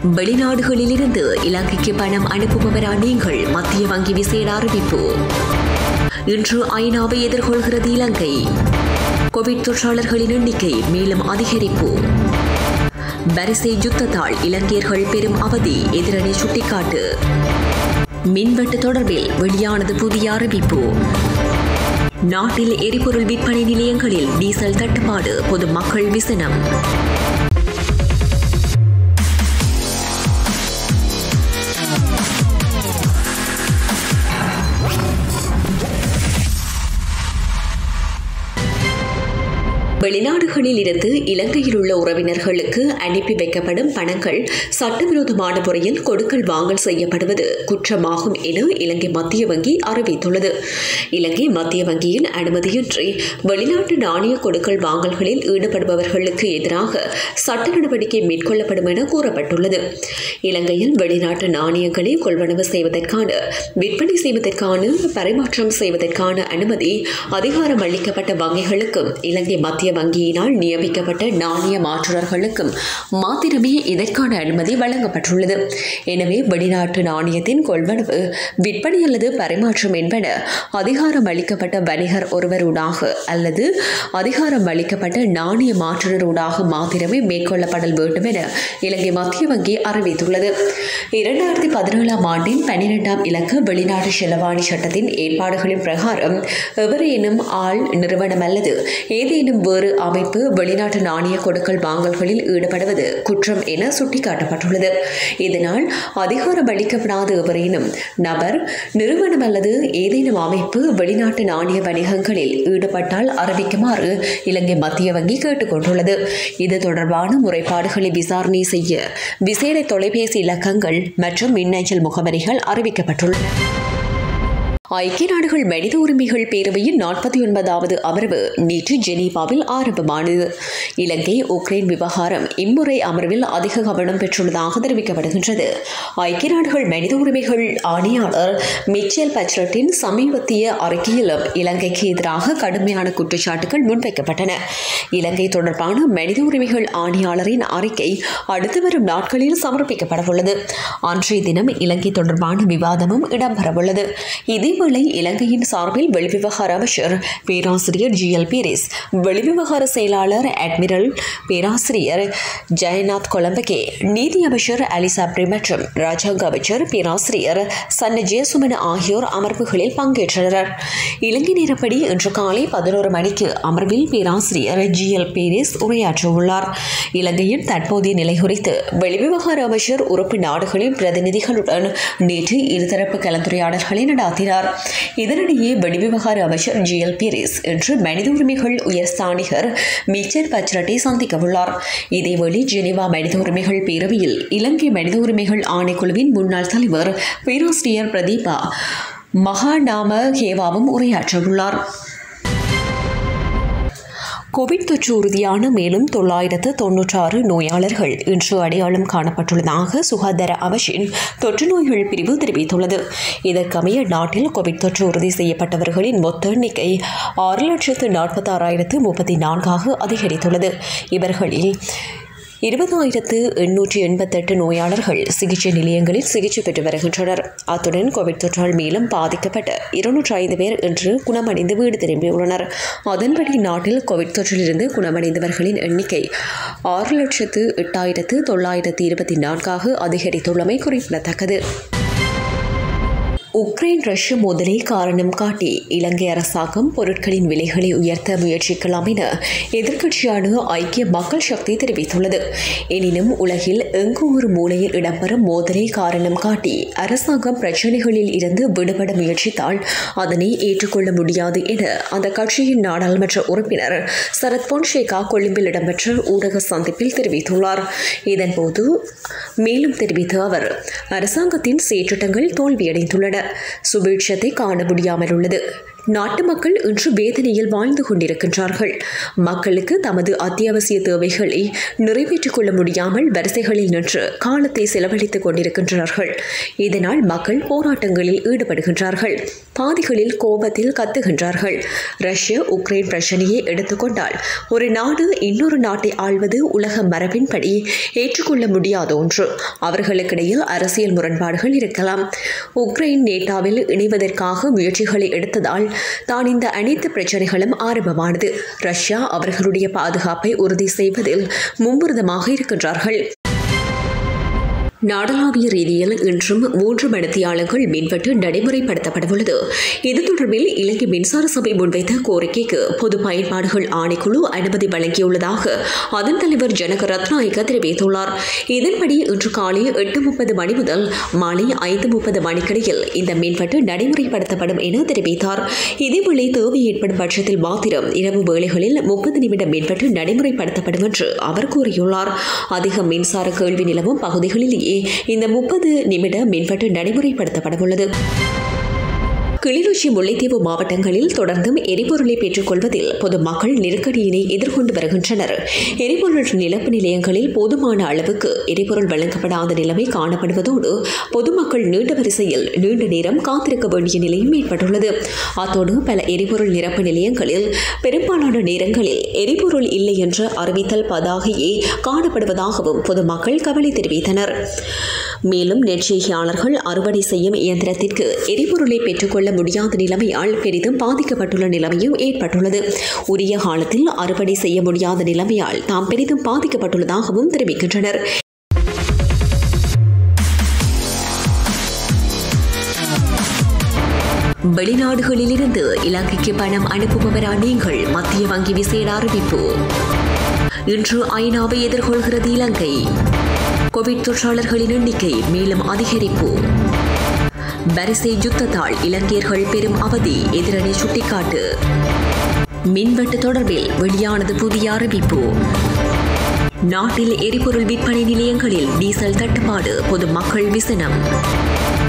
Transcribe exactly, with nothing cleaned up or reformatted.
வெளிநாடுகளிலிருந்து இலங்கைக்கு பணம் அனுப்புபவரா நீங்கள்? மத்திய வங்கி விசேட அறிவிப்பு. இன்று ஐநாவை எதிர்கொள்கிறது இலங்கை. கோவிட் தொற்றாளர்களின் எண்ணிக்கை மேலும் அதிகரிப்பு. வரிசை யுத்தத்தால் இலங்கையர்கள் பெரும் அவதி, எதிரணி சுட்டிக்காட்டு. மின்வெட்டு தொடர்பில் வெளியானது புதிய அறிவிப்பு. நாட்டில் எரிபொருள் விற்பனை நிலையங்களில் டீசல் தட்டுப்பாடு, பொதுமக்கள் விசனம். வெளிநாடுகளில் இருந்து இலங்கையில் உள்ள உறவினர்களுக்கு அனுப்பி வைக்கப்படும் பணங்கள் சட்டவிரோதமான முறையில் கொடுக்கல் வாங்கல் செய்யப்படுவது குற்றமாகும் என இலங்கை மத்திய வங்கி அறிவித்துள்ளது. இலங்கை மத்திய வங்கியின் அனுமதியின்றி வெளிநாட்டு நாணய கொடுக்கல் வாங்கல்களில் ஈடுபடுபவர்களுக்கு எதிராக சட்ட நடவடிக்கை மேற்கொள்ளப்படும் என கூறப்பட்டுள்ளது. இலங்கையில் வெளிநாட்டு நாணயங்களை கொள்வனவு செய்வதற்கான, விற்பனை செய்வதற்கான, பரிமாற்றம் செய்வதற்கான அனுமதி அதிகாரம் அளிக்கப்பட்ட வங்கிகளுக்கும் இலங்கை மத்திய வங்கியினால் நியமிக்கப்பட்ட நாணய மாற்றுநர்களுக்கும் மாத்திரமே இதற்கான அனுமதி வழங்கப்பட்டுள்ளது. எனவே வெளிநாட்டு நாணயத்தின் கொள்வனவு, விற்பனை அல்லது பரிமாற்றம் என்பன அதிகாரம் அளிக்கப்பட்ட வணிகர் ஒருவரூடாக அல்லது அதிகாரம் அளிக்கப்பட்ட நாணய மாற்றுநரூடாக மாத்திரமே மேற்கொள்ளப்படல் வேண்டும் என இலங்கை மத்திய வங்கி அறிவித்துள்ளது. இரண்டாயிரத்தி பதினேழாம் ஆண்டின் பன்னிரெண்டாம் இலக்க வெளிநாட்டு செலவாணி சட்டத்தின் ஏற்பாடுகளின் பிரகாரம் எவரேனும் ஆள், நிறுவனம் அல்லது ஏதேனும் வேறு அமைப்பு வெளிநாட்டு நாணய கொடுக்கல் வாங்கல்களில் ஈடுபடுவது குற்றம் என சுட்டிக்காட்டப்பட்டுள்ளது. இதனால் அதிகாரம் அளிக்கப்படாத எவரேனும் நபர், நிறுவனம் அல்லது ஏதேனும் அமைப்பு வெளிநாட்டு நாணய வணிகங்களில் ஈடுபட்டால் அறிவிக்குமாறு இலங்கை மத்திய வங்கி கேட்டுக் கொண்டுள்ளது. இது தொடர்பான முறைப்பாடுகளை விசாரணை செய்ய விசேட தொலைபேசி இலக்கங்கள் மற்றும் மின்னஞ்சல் முகவரிகள் அறிவிக்கப்பட்டுள்ளன. ஐக்கிய நாடுகள் மனித உரிமைகள் பேரவையின் நாற்பத்தி ஒன்பதாவது அமர்வு நேற்று ஜெனீவாவில் ஆரம்பமானது. இலங்கை உக்ரைன் விவகாரம் இம்முறை அமர்வில் அதிக கவனம் பெற்றுள்ளதாக தெரிவிக்கப்படுகின்றது. ஐக்கிய நாடுகள் மனித உரிமைகள் ஆணையாளர் மிச்சேல் பச்லட்டின் சமீபத்திய அறிக்கையிலும் இலங்கைக்கு எதிராக கடுமையான குற்றச்சாட்டுகள் முன்வைக்கப்பட்டன. இலங்கை தொடர்பான மனித உரிமைகள் ஆணையாளரின் அறிக்கை அடுத்து வரும் நாட்களில் சமர்ப்பிக்கப்படவுள்ளது. அன்றைய தினம் இலங்கை தொடர்பான விவாதமும் இடம்பெறவுள்ளது. இதே இலங்கையின் சார்பில் வெளிவிவகார அமைச்சர் பேராசிரியர் ஜி எல் பீரிஸ், வெளிவிவகார செயலாளர் அட்மிரல் பேராசிரியர் ஜெயநாத் கொலம்பகே, நீதி அமைச்சர் அலிசாப்ரி மற்றும் ராஜாங்க அமைச்சர் பேராசிரியர் சன்ன ஜெயசுமன் ஆகியோர் அமர்வுகளில் பங்கேற்றனர். இலங்கை நேரப்படி இன்று காலை பதினோரு மணிக்கு அமர்வில் பேராசிரியர் ஜி எல் பீரிஸ் உரையாற்றவுள்ளார். இலங்கையின் தற்போதைய நிலை குறித்து வெளிவிவகார அமைச்சர் உறுப்பு நாடுகளின் பிரதிநிதிகளுடன் நேற்று இருதரப்பு கலந்துரையாடல்களை நடத்தினார். இதனிடையே வெளிவிவகார அமைச்சர் ஜி எல் பீரிஸ் இன்று மனித உரிமைகள் உயர்ஸ்தானிகர் மிச்சேல் பச்லட்டை சந்திக்க உள்ளார். இதேவேளை ஜெனீவா மனித உரிமைகள் பேரவையில் இலங்கை மனித உரிமைகள் ஆணைக்குழுவின் முன்னாள் தலைவர் பேராசிரியர் பிரதீபா மகாநாம ஹேவாவும் உரையாற்ற உள்ளார். கோவிட் தொற்று உறுதியான மேலும் தொள்ளாயிரத்து தொன்னூற்றி ஆறு நோயாளர்கள் இன்று அடையாளம் காணப்பட்டுள்ளதாக சுகாதார அமைச்சின் தொற்று நோய்கள் பிரிவு தெரிவித்துள்ளது. இதற்கமைய நாட்டில் கோவிட் தொற்று உறுதி செய்யப்பட்டவர்களின் மொத்த எண்ணிக்கை ஆறு லட்சத்து நாற்பத்தி ஆறாயிரத்து முப்பத்தி நான்காக அதிகரித்துள்ளது. இவர்களில் இருபதாயிரத்து எண்ணூற்றி எண்பத்தி எட்டு நோயாளர்கள் சிகிச்சை நிலையங்களில் சிகிச்சை பெற்று வருகின்றனர். அத்துடன் கோவிட் தொற்றால் மேலும் பாதிக்கப்பட்ட இருநூற்றி ஐந்து பேர் இன்று குணமடைந்து வீடு திரும்பியுள்ளனர். அதன்படி நாட்டில் கோவிட் தொற்றிலிருந்து குணமடைந்தவர்களின் எண்ணிக்கை ஆறு லட்சத்து எட்டாயிரத்து தொள்ளாயிரத்து இருபத்தி நான்காக அதிகரித்துள்ளமை குறிப்பிடத்தக்கது. உக்ரைன் ரஷ்ய மோதலை காரணம் காட்டி இலங்கை அரசாங்கம் பொருட்களின் விலைகளை உயர்த்த முயற்சிக்கலாம் என எதிர்க்கட்சியான ஐக்கிய மக்கள் சக்தி தெரிவித்துள்ளது. எனினும் உலகில் எங்கு ஒரு மூலையில் இடம்பெறும் மோதலை காரணம் காட்டி அரசாங்கம் பிரச்சினைகளில் இருந்து விடுபட முயற்சித்தால் அதனை ஏற்றுக்கொள்ள முடியாது என அந்த கட்சியின் நாடாளுமன்ற உறுப்பினர் சரத் பொன்சேகா கொழும்பில் இடம்பெற்ற ஊடக சந்திப்பில் தெரிவித்துள்ளார். இதன்போது மேலும் தெரிவித்த அவர், அரசாங்கத்தின் செயற்றிட்டங்கள் தோல்வியடைந்துள்ளன, சுபீட்சத்தை காண முடியாமல் உள்ளது. நாட்டு மக்கள் இன்று வேதனையில் வாழ்ந்து கொண்டிருக்கின்றார்கள். மக்களுக்கு தமது அத்தியாவசிய தேவைகளை நிறைவேற்றிக் கொள்ள முடியாமல் வரிசைகளில் நின்று காலத்தை செலவழித்துக் கொண்டிருக்கின்றார்கள். இதனால் மக்கள் போராட்டங்களில் ஈடுபடுகின்றார்கள். பாதிகளில் கோபத்தில் கத்துகின்றார்கள். ரஷ்யா உக்ரைன் பிரச்சனையை எடுத்துக்கொண்டால் ஒரு நாடு இன்னொரு நாட்டை ஆள்வது உலக மரபின்படி ஏற்றுக்கொள்ள முடியாத ஒன்று. அவர்களுக்கிடையில் அரசியல் முரண்பாடுகள் இருக்கலாம். உக்ரைன் நேட்டோவில் இணைவதற்காக முயற்சிகளை எடுத்ததால் தான் இந்த அனைத்து பிரச்சனைகளும் ஆரம்பமானது. ரஷ்யா அவர்களுடைய பாதுகாப்பை உறுதி செய்வதில் மும்முரமாக இருக்கின்றார்கள். நாடளாவிய ரீதியில் இன்றும் மூன்று மணித்தியாலங்கள் மின்வெட்டு நடைமுறைப்படுத்தப்படவுள்ளது. இது தொடர்பில் இலங்கை மின்சார சபை முன்வைத்த கோரிக்கைக்கு பொது பயன்பாடுகள் ஆணைக்குழு அனுமதி வழங்கியுள்ளதாக அதன் தலைவர் ஜனக ரத்நாயக்க தெரிவித்துள்ளார். இதன்படி இன்று காலை எட்டு முப்பது மணி முதல் மாலை ஐந்து முப்பது மணிக்கிடையில் இந்த மின்வெட்டு நடைமுறைப்படுத்தப்படும் என தெரிவித்தார். இதேவேளை தேவை ஏற்படும் பட்சத்தில் மாத்திரம் இரவு வேளைகளில் முப்பது நிமிட மின்வெட்டு நடைமுறைப்படுத்தப்படும் என்று அவர் கூறியுள்ளார். அதிக மின்சார கேள்வி நிலவும் பகுதிகளிலேயே இந்த முப்பது நிமிட மின்வெட்டு நடைமுறைப்படுத்தப்படவுள்ளது. கிளிநொச்சி முல்லைத்தீவு மாவட்டங்களில் தொடர்ந்தும் எரிபொருளை பெற்றுக் கொள்வதில் பொதுமக்கள் நெருக்கடியினை எதிர்கொண்டு வருகின்றனர். எரிபொருள் நிரப்பு நிலையங்களில் போதுமான அளவுக்கு எரிபொருள் வழங்கப்படாத நிலைமை காணப்படுவதோடு பொதுமக்கள் நீண்ட வரிசையில் நீண்ட நேரம் காத்திருக்க வேண்டிய நிலையும் ஏற்பட்டுள்ளது. அத்தோடு பல எரிபொருள் நிரப்பு நிலையங்களில் பெரும்பாலான நேரங்களில் எரிபொருள் இல்லை என்ற அறிவித்தல் பதாகையே காணப்படுவதாகவும் பொதுமக்கள் கவலை தெரிவித்தனர். மேலும் நெற்செய்கையாளர்கள் அறுவடை செய்யும் இயந்திரத்திற்கு எரிபொருளை பெற்றுக்கொள்ள முடியாத நிலைமையால் பெரிதும் பாதிக்கப்பட்டுள்ள நிலைமையும் ஏற்பட்டுள்ளது. உரிய காலத்தில் அறுவடை செய்ய முடியாத நிலைமையால் தாம் பெரிதும் பாதிக்கப்பட்டுள்ளதாகவும் தெரிவிக்கின்றனர். வெளிநாடுகளிலிருந்து இலங்கைக்கு பணம் அனுப்புபவரா நீங்கள்? மத்திய வங்கி விசேட அறிவிப்பு. இன்று ஐநாவை எதிர்கொள்கிறது இலங்கை. கோவிட் தொற்றாளர்களின் எண்ணிக்கை மேலும் அதிகரிப்பு. வரிசை யுத்தத்தால் இலங்கையர்கள் பெரும் அவதி, எதிரணி சுட்டிக்காட்டு. மின்வெட்டு தொடர்பில் வெளியானது புதிய அறிவிப்பு. நாட்டில் எரிபொருள் விற்பனை நிலையங்களில் டீசல் தட்டுப்பாடு, பொதுமக்கள் விசனம்.